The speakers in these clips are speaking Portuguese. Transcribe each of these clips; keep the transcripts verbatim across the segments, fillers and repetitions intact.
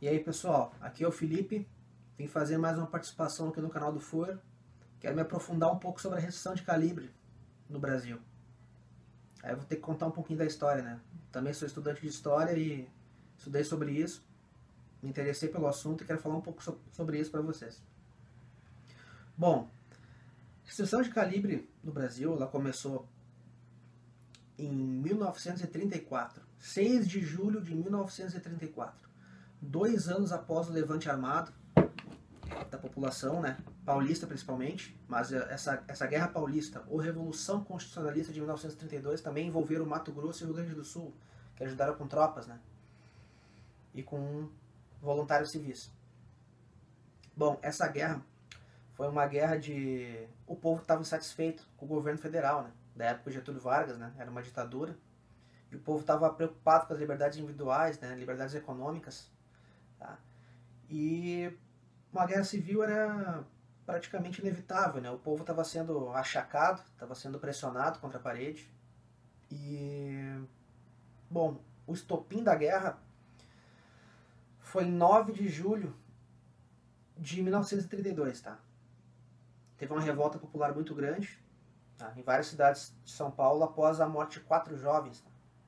E aí pessoal, aqui é o Felipe, vim fazer mais uma participação aqui no canal do Fur. Quero me aprofundar um pouco sobre a restrição de calibre no Brasil. Aí eu vou ter que contar um pouquinho da história, né? Também sou estudante de história e estudei sobre isso, me interessei pelo assunto e quero falar um pouco sobre isso para vocês. Bom, a restrição de calibre no Brasil, ela começou em mil novecentos e trinta e quatro, seis de julho de mil novecentos e trinta e quatro. Dois anos após o levante armado da população, né, paulista principalmente, mas essa, essa Guerra Paulista ou Revolução Constitucionalista de mil novecentos e trinta e dois também envolveram o Mato Grosso e o Rio Grande do Sul, que ajudaram com tropas, né, e com voluntários civis. Bom, essa guerra foi uma guerra de... o povo estava insatisfeito com o governo federal, né, da época de Getúlio Vargas, né, era uma ditadura, e o povo estava preocupado com as liberdades individuais, né, liberdades econômicas. Tá? E uma guerra civil era praticamente inevitável, né? O povo estava sendo achacado, estava sendo pressionado contra a parede. E, bom, o estopim da guerra foi em nove de julho de mil novecentos e trinta e dois, tá? Teve uma revolta popular muito grande, tá? Em várias cidades de São Paulo após a morte de quatro jovens. Tá?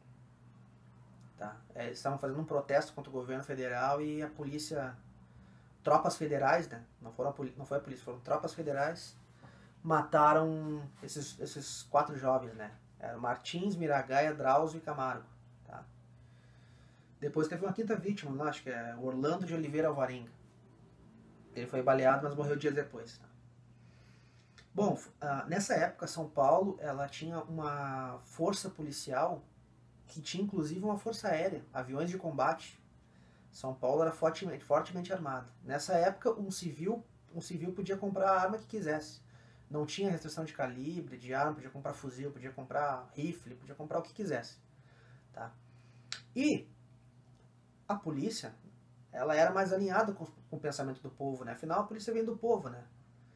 Tá? É, eles estavam fazendo um protesto contra o governo federal e a polícia, tropas federais, né? não, foram a, não foi a polícia, foram tropas federais, mataram esses, esses quatro jovens, né? Era Martins, Miragaia, Drauzio e Camargo. Tá? Depois teve uma quinta vítima, não, acho que é Orlando de Oliveira Alvarenga. Ele foi baleado, mas morreu dias depois. Tá? Bom, nessa época São Paulo ela tinha uma força policial que tinha inclusive uma força aérea, aviões de combate. São Paulo era fortemente, fortemente armado. Nessa época, um civil, um civil podia comprar a arma que quisesse. Não tinha restrição de calibre, de arma, podia comprar fuzil, podia comprar rifle, podia comprar o que quisesse. Tá? E a polícia, ela era mais alinhada com, com o pensamento do povo, né? Afinal, a polícia vem do povo, né?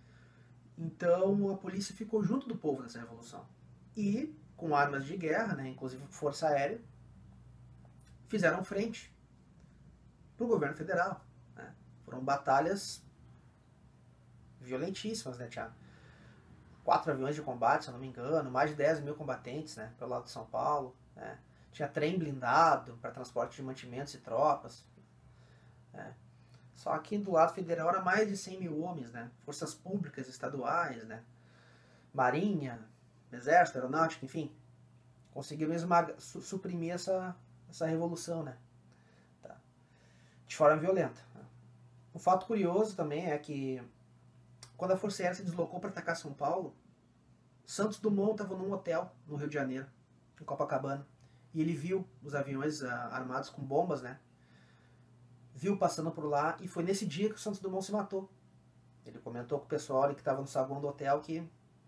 Então, a polícia ficou junto do povo nessa revolução. E com armas de guerra, né, inclusive força aérea, fizeram frente para o governo federal. Né? Foram batalhas violentíssimas, né, Thiago? Quatro aviões de combate, se eu não me engano, mais de dez mil combatentes, né, pelo lado de São Paulo. Né? Tinha trem blindado para transporte de mantimentos e tropas. Né? Só que do lado federal era mais de cem mil homens, né? Forças públicas estaduais, né? Marinha, Exército, Aeronáutica, enfim, conseguiu mesmo su suprimir essa, essa revolução, né? Tá. De forma violenta. Um fato curioso também é que quando a Força Aérea se deslocou para atacar São Paulo, Santos Dumont estava num hotel no Rio de Janeiro, em Copacabana, e ele viu os aviões uh, armados com bombas, né? Viu passando por lá, e foi nesse dia que o Santos Dumont se matou. Ele comentou com o pessoal que estava no saguão do hotel que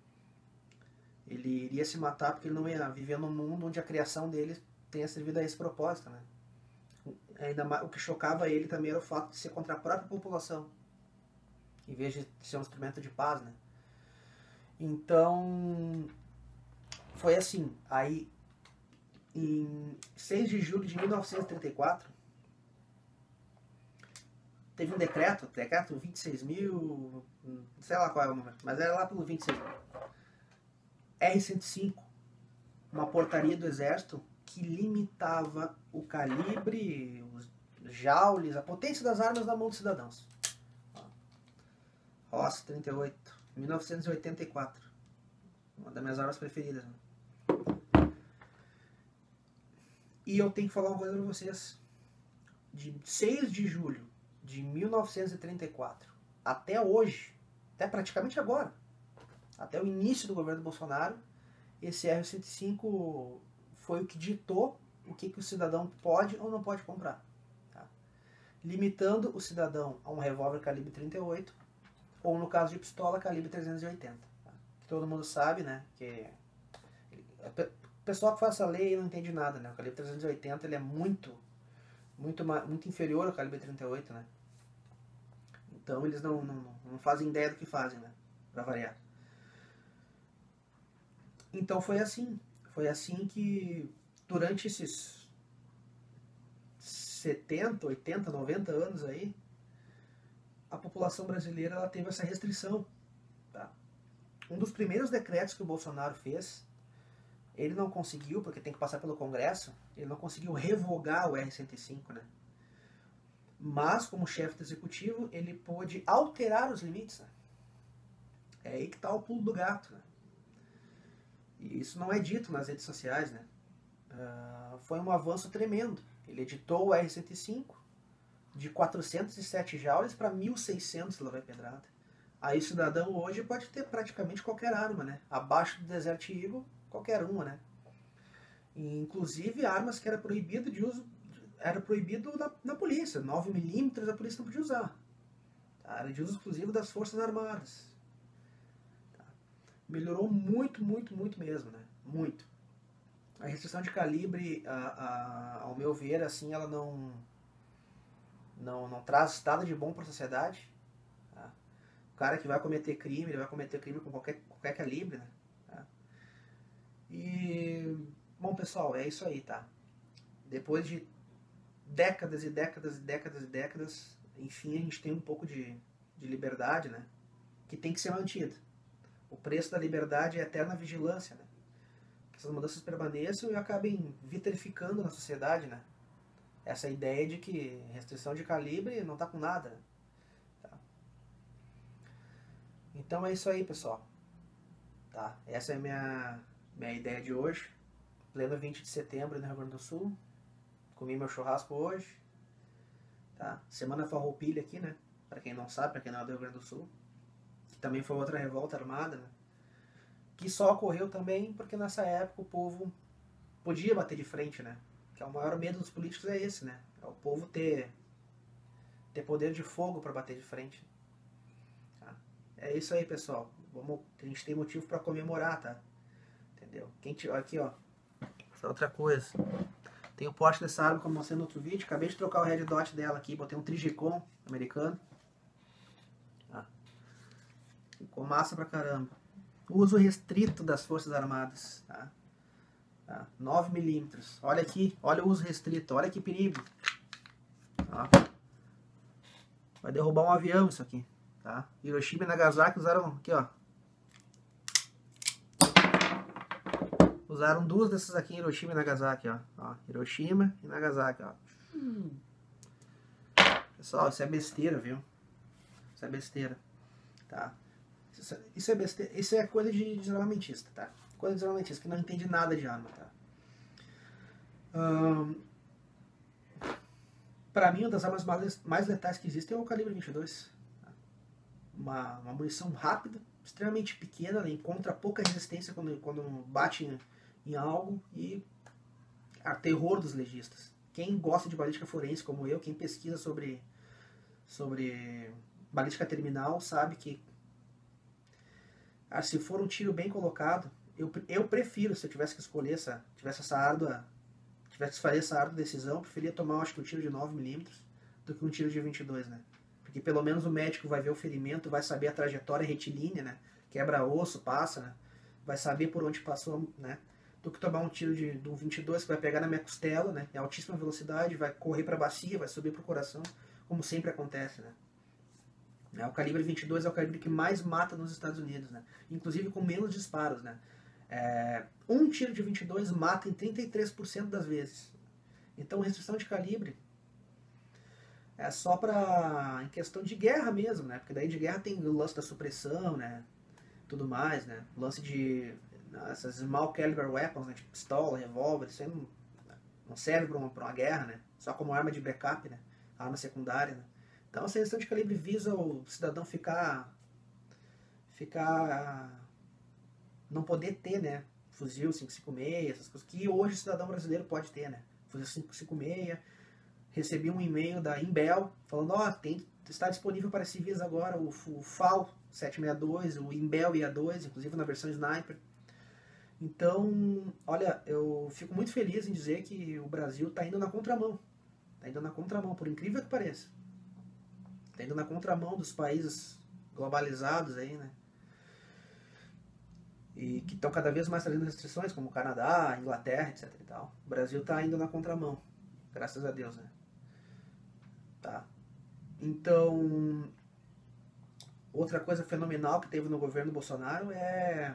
ele iria se matar porque ele não ia viver num mundo onde a criação dele tenha servido a esse propósito, né? Ainda mais, o que chocava ele também era o fato de ser contra a própria população, em vez de ser um instrumento de paz, né? Então, foi assim. Aí, em seis de julho de mil novecentos e trinta e quatro, teve um decreto, decreto vinte e seis mil, não sei lá qual é o número, mas era lá pelo vinte e seis mil. R cento e cinco, uma portaria do Exército que limitava o calibre, os joules, a potência das armas na mão dos cidadãos. Ross trinta e oito, mil novecentos e oitenta e quatro, uma das minhas armas preferidas. Né? E eu tenho que falar uma coisa para vocês. De seis de julho de mil novecentos e trinta e quatro até hoje, até praticamente agora, até o início do governo Bolsonaro, esse R cento e cinco foi o que ditou o que, que o cidadão pode ou não pode comprar. Tá? Limitando o cidadão a um revólver calibre trinta e oito, ou no caso de pistola, calibre trezentos e oitenta. Tá? Que todo mundo sabe, né? Que o pessoal que faz essa lei não entende nada, né? O calibre trezentos e oitenta ele é muito, muito, muito inferior ao calibre trinta e oito, né? Então eles não, não, não fazem ideia do que fazem, né? Pra variar. Então foi assim, foi assim que durante esses setenta, oitenta, noventa anos aí, a população brasileira ela teve essa restrição. Tá? Um dos primeiros decretos que o Bolsonaro fez, ele não conseguiu, porque tem que passar pelo Congresso, ele não conseguiu revogar o R cento e cinco, né? Mas, como chefe do executivo, ele pôde alterar os limites. Né? É aí que está o pulo do gato. Né? E isso não é dito nas redes sociais. Né? Uh, foi um avanço tremendo. Ele editou o R cento e cinco de quatrocentos e sete joules para mil e seiscentos lá vai pedrada. Aí o cidadão hoje pode ter praticamente qualquer arma. Né? Abaixo do Desert Eagle, qualquer uma. Né? E, inclusive armas que era proibido de uso era proibido na, na polícia. nove milímetros a polícia não podia usar. Tá? Era de uso exclusivo das Forças Armadas. Tá? Melhorou muito, muito, muito mesmo. Né? Muito. A restrição de calibre, a, a, ao meu ver, assim, ela não, não, não traz nada de bom para a sociedade. Tá? O cara que vai cometer crime, ele vai cometer crime com qualquer, qualquer calibre. Né? Tá? E, bom, pessoal, é isso aí, tá? Depois de décadas e décadas e décadas e décadas, enfim, a gente tem um pouco de, de liberdade, né? Que tem que ser mantida. O preço da liberdade é a eterna vigilância, né? Que essas mudanças permaneçam e acabem vitrificando na sociedade, né? Essa ideia de que restrição de calibre não tá com nada, né? Tá? Então é isso aí, pessoal. Tá? Essa é a minha, minha ideia de hoje. Pleno vinte de setembro no Rio Grande do Sul. Comi meu churrasco hoje. Tá? Semana Farroupilha aqui, né? Pra quem não sabe, pra quem não é do Rio Grande do Sul. Que também foi outra revolta armada, né? Que só ocorreu também porque nessa época o povo podia bater de frente, né? Que é o maior medo dos políticos é esse, né? É o povo ter, ter poder de fogo pra bater de frente. Tá? É isso aí, pessoal. Vamos, a gente tem motivo pra comemorar, tá? Entendeu? Quem te, aqui, ó. Essa outra coisa. Tem o poste dessa arma, como eu mostrei no outro vídeo. Acabei de trocar o red dot dela aqui. Botei um Trigicon americano. Ah. Ficou massa pra caramba. Uso restrito das Forças Armadas. Tá? Tá? nove milímetros. Olha aqui. Olha o uso restrito. Olha que perigo. Tá? Vai derrubar um avião isso aqui. Tá? Hiroshima e Nagasaki usaram... Aqui, ó. Usaram duas dessas aqui em Hiroshima e Nagasaki, ó. ó Hiroshima e Nagasaki, ó. Hum. Pessoal, isso é besteira, viu? Isso é besteira, tá? Isso, isso é besteira, isso é coisa de desarmamentista, tá? Coisa de desarmamentista, que não entende nada de arma, tá? Hum, pra mim, uma das armas mais, mais letais que existem é o calibre vinte e dois. Tá? Uma, uma munição rápida, extremamente pequena, ela encontra pouca resistência quando, quando bate em, em algo e a terror dos legistas. Quem gosta de balística forense como eu, quem pesquisa sobre, sobre balística terminal, sabe que ah, se for um tiro bem colocado, eu, eu prefiro, se eu tivesse que escolher essa, tivesse essa árdua, tivesse que fazer essa árdua decisão, eu preferia tomar, acho que um tiro de nove milímetros do que um tiro de vinte e dois, né? Porque pelo menos o médico vai ver o ferimento, vai saber a trajetória retilínea, né? Quebra osso, passa, né? Vai saber por onde passou, né? Do que tomar um tiro de, de um vinte e dois que vai pegar na minha costela, né? Em altíssima velocidade, vai correr para a bacia, vai subir para o coração, como sempre acontece, né? O calibre vinte e dois é o calibre que mais mata nos Estados Unidos, né? Inclusive com menos disparos, né? É, um tiro de vinte e dois mata em trinta e três por cento das vezes. Então, restrição de calibre é só para em questão de guerra mesmo, né? Porque daí de guerra tem o lance da supressão, né? Tudo mais, né? O lance de essas small caliber weapons, né? Tipo pistola, revólver, isso aí não, não serve para uma, pra uma guerra, né? Só como arma de backup, né? Arma secundária, né? Então, essa restrição de calibre visa o cidadão ficar, ficar, não poder ter, né, fuzil cinco cinco seis, essas coisas que hoje o cidadão brasileiro pode ter, né, fuzil cinco cinco seis. Recebi um e-mail da Imbel falando, ó, oh, tem, está disponível para civis agora o, o F A L sete sessenta e dois, o Imbel I A dois, inclusive na versão Sniper. Então, olha, eu fico muito feliz em dizer que o Brasil está indo na contramão, está indo na contramão, por incrível que pareça. Está indo na contramão dos países globalizados aí, né? E que estão cada vez mais trazendo restrições, como o Canadá, Inglaterra, etc e tal. O Brasil está indo na contramão, graças a Deus, né? Tá? Então, outra coisa fenomenal que teve no governo Bolsonaro é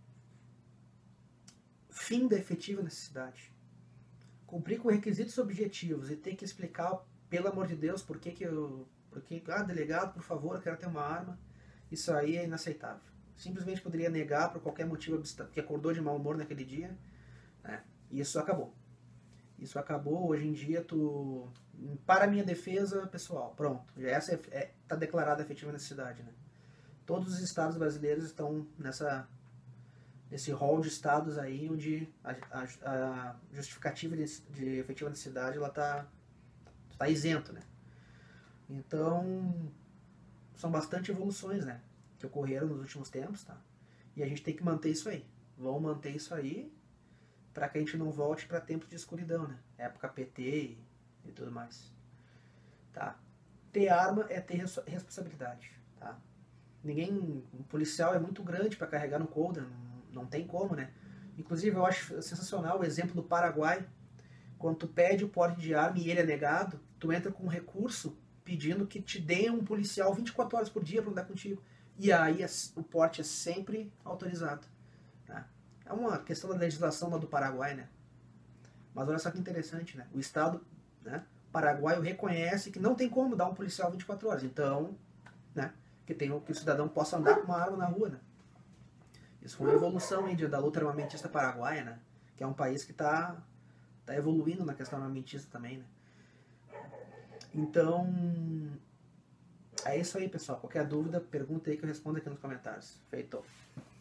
fim da efetiva necessidade. Cumprir com requisitos objetivos e ter que explicar, pelo amor de Deus, por que que eu... Porque, ah, delegado, por favor, eu quero ter uma arma. Isso aí é inaceitável. Simplesmente poderia negar por qualquer motivo que acordou de mau humor naquele dia. Né? E isso acabou. Isso acabou. Hoje em dia, tu... Para a minha defesa, pessoal, pronto. Já essa está é, tá declarada a efetiva necessidade. Né? Todos os estados brasileiros estão nessa... nesse rol de estados aí onde a, a, a justificativa de, de efetiva necessidade ela está tá isento, né? Então, são bastante evoluções, né? Que ocorreram nos últimos tempos, tá? E a gente tem que manter isso aí. Vamos manter isso aí para que a gente não volte para tempos de escuridão, né? Época P T e, e tudo mais. Tá? Ter arma é ter res responsabilidade, tá? Ninguém... Um policial é muito grande para carregar no coldre, não, não tem como, né? Inclusive, eu acho sensacional o exemplo do Paraguai. Quando tu pede o porte de arma e ele é negado, tu entra com um recurso pedindo que te dê um policial vinte e quatro horas por dia para andar contigo. E aí o porte é sempre autorizado. Tá? É uma questão da legislação lá do Paraguai, né? Mas olha só que interessante, né? O Estado, né, paraguaio reconhece que não tem como dar um policial vinte e quatro horas. Então, né, que, tem, que o cidadão possa andar com uma arma na rua, né? Isso foi uma evolução aí da luta armamentista paraguaia, né? Que é um país que está tá evoluindo na questão armamentista também, né? Então, é isso aí, pessoal. Qualquer dúvida, pergunta aí que eu respondo aqui nos comentários. Feito.